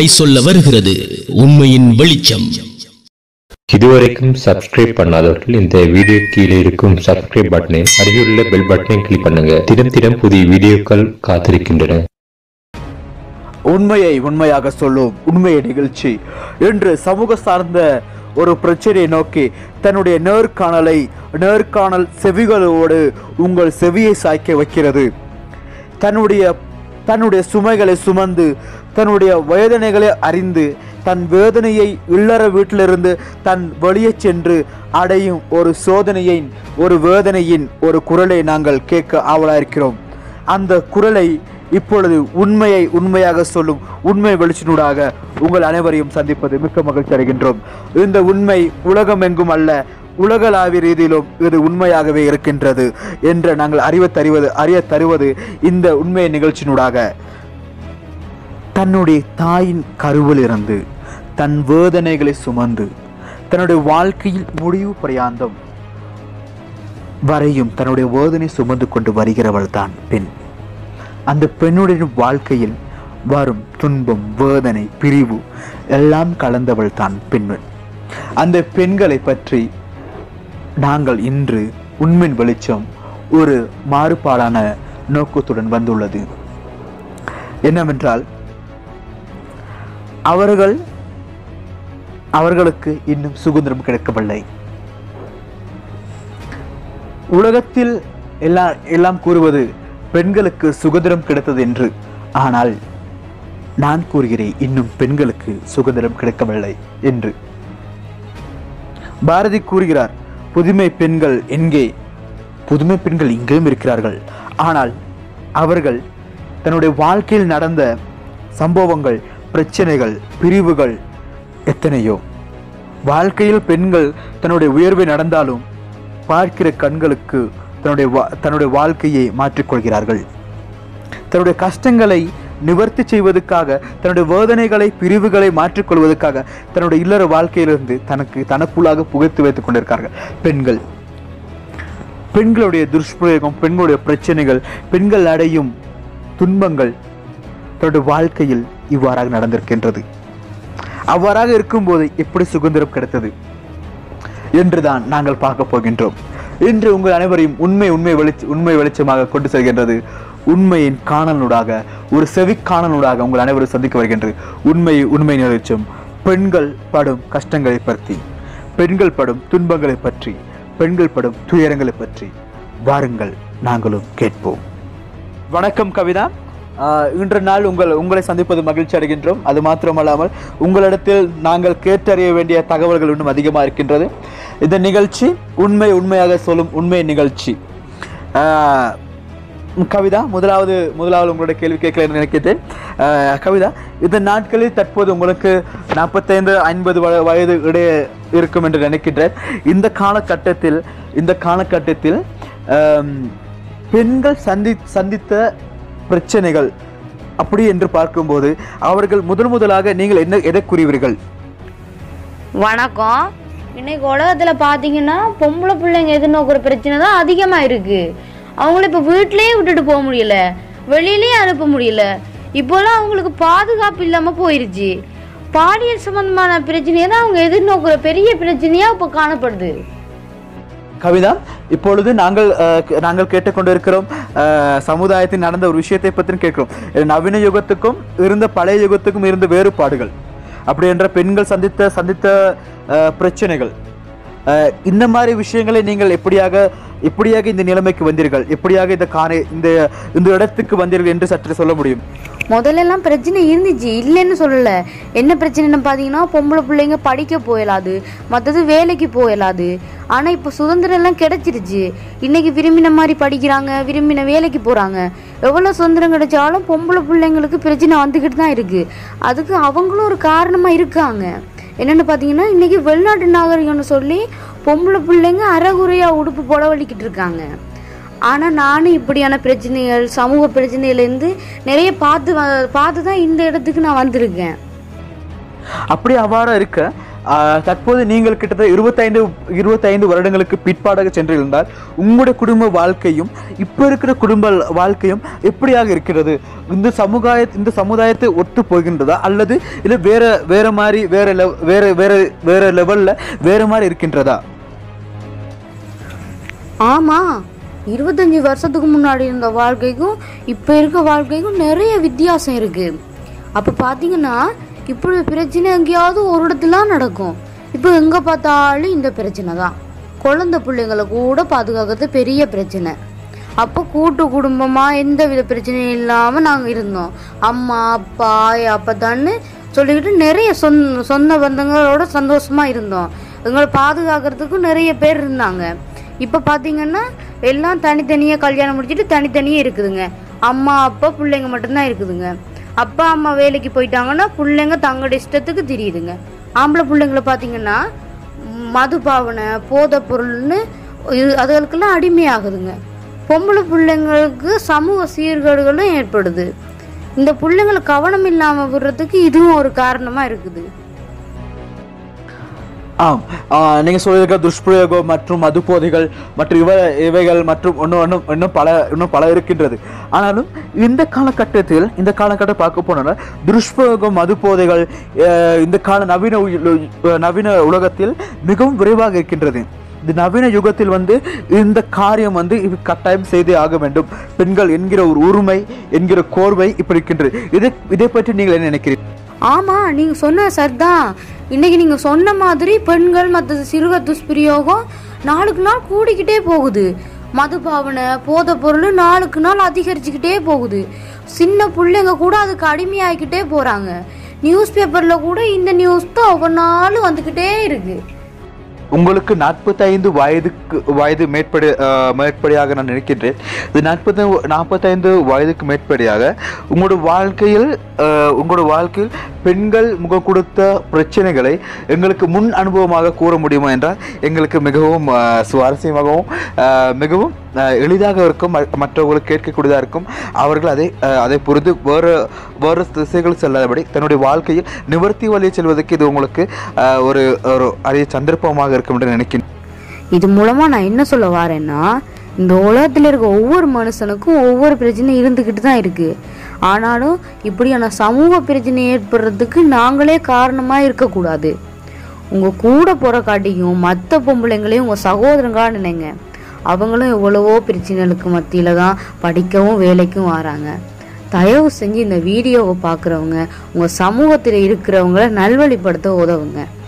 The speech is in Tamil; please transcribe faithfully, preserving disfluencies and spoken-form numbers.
கதை சொல்ல வருகிறது உண்மையின் வெளிச்சம். இதுவரைக்கும் சப்ஸ்கிரைப் பண்ணாதவர்கள் இந்த வீடியோ கீழே இருக்கும் சப்ஸ்கிரைப் பட்டனை அருகிலுள்ள பெல் பட்டனை கிளிக் பண்ணுங்க. தினம் தினம் புதிய வீடியோக்கள் காத்திருக்கின்றன. உண்மையை உண்மையாக சொல்லும் உண்மையை நிகழ்ச்சி இன்று சமூக சார்ந்த ஒரு பிரச்சனையை நோக்கி தன்னுடைய நேர்காணலை நேர்காணல் செவிகளோடு உங்கள் செவியை சாய்க்க வைக்கிறது. தன்னுடைய தன்னுடைய சுமைகளை சுமந்து தன்னுடைய வேதனைகளை அறிந்து தன் வேதனையை இல்லற வீட்டிலிருந்து தன் வெளியே சென்று அடையும் ஒரு சோதனையை ஒரு வேதனையின் ஒரு குரலை நாங்கள் கேட்க ஆவலாயிருக்கிறோம். அந்த குரலை இப்பொழுது உண்மையை உண்மையாக சொல்லும் உண்மை வெளிச்சனூடாக உங்கள் அனைவரையும் சந்திப்பது மிக்க மகிழ்ச்சி அடைகின்றோம். இந்த உண்மை உலகம் எங்கும் அல்ல, உலகளாவிய ரீதியிலும் இது உண்மையாகவே இருக்கின்றது என்று நாங்கள் அறிவ தருவது அறிய தருவது இந்த உண்மை நிகழ்ச்சியினூடாக. தன்னுடைய தாயின் கருவில் இருந்து தன் வேதனைகளை சுமந்து தன்னுடைய வாழ்க்கையில் முடிவு பிரயாந்தம் வரையும் தன்னுடைய வேதனை சுமந்து கொண்டு வருகிறவள் தான் பெண். அந்த பெண்ணுடைய வாழ்க்கையில் வரும் துன்பம், வேதனை, பிரிவு எல்லாம் கலந்தவள் தான் பெண்மண். அந்த பெண்களை பற்றி நாங்கள் இன்று உண்மையின் வெளிச்சம் ஒரு மாறுபாடான நோக்கத்துடன் வந்துள்ளது. என்னவென்றால் அவர்கள் அவர்களுக்கு இன்னும் சுதந்திரம் கிடைக்கவில்லை. உலகத்தில் எல்லாம் எல்லாம் கூறுவது பெண்களுக்கு சுதந்திரம் கிடைத்தது என்று. ஆனால் நான் கூறுகிறேன், இன்னும் பெண்களுக்கு சுதந்திரம் கிடைக்கவில்லை என்று. பாரதி கூறுகிறார், புதுமை பெண்கள் எங்கே? புதுமை பெண்கள் இங்கேயும் இருக்கிறார்கள். ஆனால் அவர்கள் தன்னுடைய வாழ்க்கையில் நடந்த சம்பவங்கள், பிரச்சனைகள், பிரிவுகள் எத்தனையோ. வாழ்க்கையில் பெண்கள் தன்னுடைய உயர்வை நடந்தாலும் பார்க்கிற கண்களுக்கு தன்னுடைய தன்னுடைய வாழ்க்கையை மாற்றிக்கொள்கிறார்கள். தன்னுடைய கஷ்டங்களை நிவர்த்தி செய்வதற்காக, தன்னுடைய வேதனைகளை, பிரிவுகளை மாற்றிக்கொள்வதற்காக தன்னுடைய இல்லற வாழ்க்கையிலிருந்து தனக்கு தனக்குள்ளாக புகைத்து வைத்துக் கொண்டிருக்கிறார்கள் பெண்கள். பெண்களுடைய துஷ்பிரயோகம், பெண்களுடைய பிரச்சனைகள், பெண்கள் அடையும் துன்பங்கள் தன்னுடைய வாழ்க்கையில் இவ்வாறாக நடந்திருக்கின்றது. அவ்வாறாக இருக்கும்போது எப்படி சுதந்திரம் கிடைத்தது என்றுதான் நாங்கள் பார்க்க போகின்றோம். இன்று உங்கள் அனைவரையும் உண்மை உண்மை வெளிச்ச உண்மை வெளிச்சமாக கொண்டு செல்கின்றது. உண்மையின் காணலூடாக, ஒரு செவிக்காணலூடாக உங்கள் அனைவரும் சந்திக்க வருகின்றது உண்மை உண்மை வெளிச்சம். பெண்கள் படும் கஷ்டங்களை பற்றி, பெண்கள் படும் துன்பங்களை பற்றி, பெண்கள் படும் துயரங்களை பற்றி வாருங்கள் நாங்களும் கேட்போம். வணக்கம் கவிதா. இன்று நாள் உங்கள் உங்களை சந்திப்பது மகிழ்ச்சி அடைகின்றோம். அது மாத்திரமல்லாமல் உங்களிடத்தில் நாங்கள் கேட்டறிய வேண்டிய தகவல்கள் இன்னும் அதிகமாக இருக்கின்றது. இந்த நிகழ்ச்சி உண்மை உண்மையாக சொல்லும் உண்மை நிகழ்ச்சி. கவிதா, முதலாவது முதலாவது உங்களுடைய கேள்வி கேட்கல நினைக்கிறேன். கவிதா, இந்த நாட்களில் தற்போது உங்களுக்கு நாற்பத்தைந்து ஐம்பது வயது இடையே இருக்கும் என்று நினைக்கின்றேன். இந்த காலகட்டத்தில் இந்த காலகட்டத்தில் பெண்கள் சந்தி சந்தித்த பிரச்சனைகள் அப்படி என்று பார்க்கும்போது அவர்கள் முதல் முதலாக நீங்கள் என்ன எதை கூறுவீர்கள்? வணக்கம். இன்னைக்கு உலகத்துல பாத்தீங்கன்னா பொம்பளை பிள்ளைங்க எதிர்நோக்கிற பிரச்சனை தான் அதிகமா இருக்கு. அவங்கள இப்ப வீட்டிலேயே விட்டுட்டு போக முடியல, வெளியிலேயே அனுப்ப முடியல. இப்போலாம் அவங்களுக்கு பாதுகாப்பு இல்லாம போயிருச்சு. பாலியல் சம்பந்தமான பிரச்சனையை தான் அவங்க எதிர்நோக்கிற பெரிய பிரச்சனையா இப்ப காணப்படுது. கவிதா, இப்பொழுது நாங்கள் நாங்கள் கேட்டுக்கொண்டிருக்கிறோம் சமுதாயத்தில் நடந்த ஒரு விஷயத்தை பற்றி கேட்கிறோம். நவீன யுகத்துக்கும் இருந்த பழைய யுகத்துக்கும் இருந்த வேறுபாடுகள், அப்படி என்ற பெண்கள் சந்தித்த சந்தித்த பிரச்சனைகள், இந்த மாதிரி விஷயங்களை நீங்கள் எப்படியாக எப்படியாக இந்த நிலைமைக்கு வந்தீர்கள், எப்படியாக இந்த காண இந்த இந்த இடத்துக்கு வந்தீர்கள் என்று சற்று சொல்ல முடியும்? முதல்ல எல்லாம் பிரச்சனை இருந்துச்சு, இல்லைன்னு சொல்லல. என்ன பிரச்சனைன்னு பார்த்தீங்கன்னா, பொம்பளை பிள்ளைங்க படிக்க போயலாது, மற்றது வேலைக்கு போயலாது. ஆனால் இப்போ சுதந்திரம் எல்லாம் கிடைச்சிருச்சு. இன்னைக்கு விரும்பின மாதிரி படிக்கிறாங்க, விரும்பின வேலைக்கு போகிறாங்க. எவ்வளோ சுதந்திரம் கிடைச்சாலும் பொம்பளை பிள்ளைங்களுக்கு பிரச்சனை வந்துக்கிட்டு தான் இருக்குது. அதுக்கு அவங்களும் ஒரு காரணமாக இருக்காங்க. என்னென்னு பார்த்தீங்கன்னா, இன்றைக்கி வெளிநாட்டு நாகரிகம்னு சொல்லி பொம்பளை பிள்ளைங்க அறகுறையாக உடுப்பு புடவழிக்கிட்டு இருக்காங்க. ஆனால் நானும் இப்படியான பிரச்சனைகள், சமூக பிரச்சனையிலேருந்து நிறைய பார்த்து பார்த்து தான் இந்த இடத்துக்கு நான் வந்திருக்கேன். அப்படி அவ்வாறு இருக்க தற்போது நீங்கள் கிட்டத்தட்ட இருபத்தைந்து இருபத்தைந்து வருடங்களுக்கு பிற்பாடாக சென்றிருந்தால் உங்களுடைய குடும்ப வாழ்க்கையும் இப்போ இருக்கிற குடும்ப வாழ்க்கையும் எப்படியாக இருக்கிறது? இந்த சமுதாய இந்த சமுதாயத்தை ஒத்து போகின்றதா அல்லது இல்லை வேற வேற மாதிரி வேற வேற வேற வேற லெவல்ல வேற மாதிரி இருக்கின்றதா? ஆமா, இருபத்தஞ்சு வருஷத்துக்கு முன்னாடி இருந்த வாழ்க்கைக்கும் இப்போ இருக்க வாழ்க்கைக்கும் நிறைய வித்தியாசம் இருக்கு. அப்போ பார்த்தீங்கன்னா இப்படி பிரச்சனை எங்கேயாவது ஒரு இடத்துல நடக்கும். இப்போ எங்கே பார்த்தாலும் இந்த பிரச்சனை தான். குழந்தை பிள்ளைங்களை கூட பாதுகாக்கிறது பெரிய பிரச்சனை. அப்போ கூட்டு குடும்பமாக எந்த வித பிரச்சனையும் இல்லாமல் நாங்கள் இருந்தோம். அம்மா அப்பா அப்பத்தான்னு சொல்லிக்கிட்டு நிறைய சொந்த சொந்த பந்தங்களோட சந்தோஷமாக இருந்தோம். எங்களை பாதுகாக்கிறதுக்கும் நிறைய பேர் இருந்தாங்க. இப்போ பார்த்தீங்கன்னா எல்லாம் தனித்தனியாக கல்யாணம் முடிச்சுட்டு தனித்தனியே இருக்குதுங்க. அம்மா அப்பா பிள்ளைங்க மட்டும்தான் இருக்குதுங்க. அப்பா அம்மா வேலைக்கு போயிட்டாங்கன்னா பிள்ளைங்க தங்களோட இஷ்டத்துக்கு தெரியுதுங்க. ஆம்பளை பிள்ளைங்களை பார்த்தீங்கன்னா மது பாவனை போதை பொருள்னு இது அதுகளுக்கெல்லாம் அடிமையாகுதுங்க. பொம்பளை பிள்ளைங்களுக்கு சமூக சீர்கேடுகளும் ஏற்படுது. இந்த பிள்ளைங்களை கவனம் இல்லாமல் விடுறதுக்கு இதுவும் ஒரு காரணமாக இருக்குது. ஆம், நீங்கள் சொல்லியிருக்க துஷ்பிரயோகம் மற்றும் மது போதைகள் மற்றும் இவ இவைகள் மற்றும் ஒன்றும் ஒன்றும் இன்னும் பல இன்னும் பல இருக்கின்றது. ஆனாலும் இந்த காலகட்டத்தில் இந்த காலகட்டம் பார்க்க போனால் துஷ்பிரயோகம் மது போதைகள் இந்த கால நவீன நவீன உலகத்தில் மிகவும் விரைவாக இருக்கின்றது. இந்த நவீன யுகத்தில் வந்து இந்த காரியம் வந்து இது கட்டாயம் செய்தே ஆக வேண்டும். பெண்கள் என்கிற ஒரு உரிமை என்கிற கோர்வை இப்படி இருக்கின்றது. இதை இதை பற்றி நீங்கள் என்ன நினைக்கிறீர்கள்? ஆமா, நீங்க சொன்ன சரிதான். இன்னைக்கு நீங்க சொன்ன மாதிரி பெண்கள் மற்ற சிறுவர் துஷ்பிரயோகம் நாளுக்கு நாள் கூடிக்கிட்டே போகுது. மது பாவனை போதை பொருள் நாளுக்கு நாள் அதிகரிச்சுக்கிட்டே போகுது. சின்ன பிள்ளைங்க கூட அதுக்கு அடிமையாகிக்கிட்டே போறாங்க. நியூஸ் பேப்பர்ல கூட இந்த நியூஸ் தான் ஒவ்வொரு நாளும் வந்துக்கிட்டே இருக்கு. உங்களுக்கு நாற்பத்தைந்து வயதுக்கு வயது மேற்படி மேற்படியாக நான் நினைக்கின்றேன். இது நாற்பத்தி நாற்பத்தைந்து வயதுக்கு மேற்படியாக உங்களோட வாழ்க்கையில் உங்களோட வாழ்க்கையில் பெண்கள் முகம் கொடுத்த பிரச்சனைகளை எங்களுக்கு முன் அனுபவமாக கூற முடியுமா என்றால் எங்களுக்கு மிகவும் சுவாரஸ்யமாகவும் மிகவும் எளிதாக இருக்கும். மற்றவர்களுக்கு கேட்கக்கூடியதாக இருக்கும். அவர்கள் அதை அதை புரிந்து வேறு வேறு திசைகள் செல்லாதபடி தன்னுடைய வாழ்க்கையில் நிவர்த்தி வழியை செல்வதற்கு இது உங்களுக்கு ஒரு ஒரு அரிய சந்தர்ப்பமாக இருக்கும் என்று நினைக்கிறேன். இது மூலமா நான் என்ன சொல்ல வரேன்னா, இந்த உலகத்தில் இருக்க ஒவ்வொரு மனுஷனுக்கும் ஒவ்வொரு பிரச்சனை இருந்துக்கிட்டு தான் இருக்கு. ஆனாலும் இப்படியான சமூக பிரச்சனை ஏற்படுறதுக்கு நாங்களே காரணமாக இருக்கக்கூடாது. உங்கள் கூட போகிற காட்டியும் மற்ற பொம்பளைங்களையும் உங்கள் சகோதரங்களாக நினைங்க. அவங்களும் எவ்வளவோ பிரச்சனைகளுக்கு மத்தியில் தான் படிக்கவும் வேலைக்கும் வராங்க. தயவு செஞ்சு இந்த வீடியோவை பார்க்குறவங்க உங்கள் சமூகத்தில் இருக்கிறவங்கள நல்வழிப்படுத்த உதவுங்க.